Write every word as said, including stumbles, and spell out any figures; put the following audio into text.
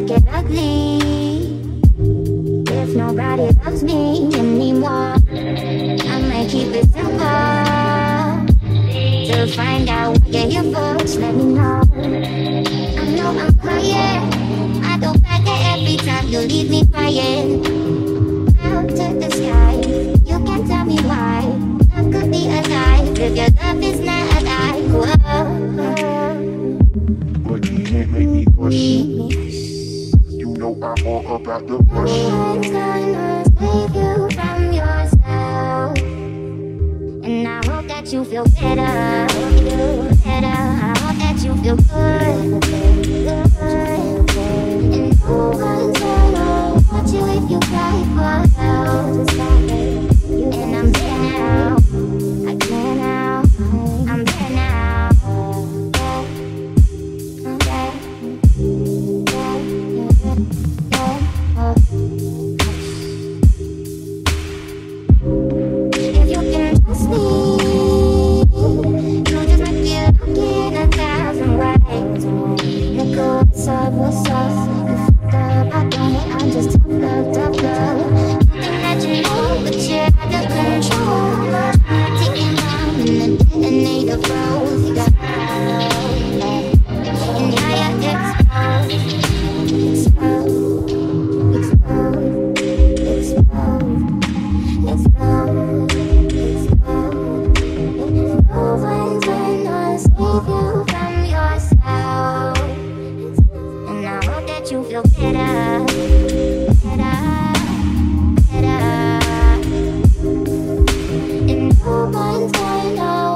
get ugly if nobody loves me anymore. I might keep it simple to find out what you're here for. Just let me know. I know I'm quiet, I go back at every time you leave me crying. Out to the sky, you can tell me why love could be alive if your love is not alive. Whoa. But you can't make me push. You know I'm all about the push. No one's gonna save you from yourself, and I hope that you feel better, better. I hope that you feel good, good. And no one's gonna watch you if you cry for help. And I'm there now, I care now, I'm there now. Yeah, yeah, yeah, yeah. If you can trust me, you just might be lucky in a thousand ways. Nigga, what's up, what's up? You fucked up, I don't hate, I'm just tough love, tough love. Something that you know, but you're out of control. Taking bomb in the detonator froze. You got and now you're exposed, exposed, exposed, exposed, exposed, exposed. No one's gonna save you from yourself, and I hope that you feel better, better, better. And no one's gonna